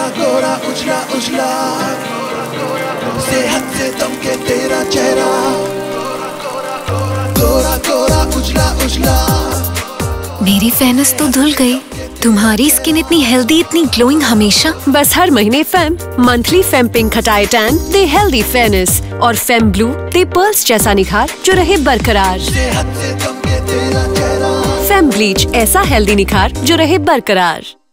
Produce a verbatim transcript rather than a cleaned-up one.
गोरा गोरा उजला उजला, सेहत से दमके तेरा चेहरा, गोरा गोरा उजला उजला। मेरी फेयरनेस तो धुल गई, तुम्हारी स्किन इतनी हेल्दी, इतनी ग्लोइंग हमेशा। बस हर महीने फेम मंथली फेम पिंक हटाए टैन, दे हेल्दी फेयरनेस, और फेम ब्लू दे पर्ल्स जैसा निखार जो रहे बरकरार। सेहत से दमके तेरा चेहरा, फेम ब्लीच, ऐसा हेल्दी निखार जो रहे बरकरार।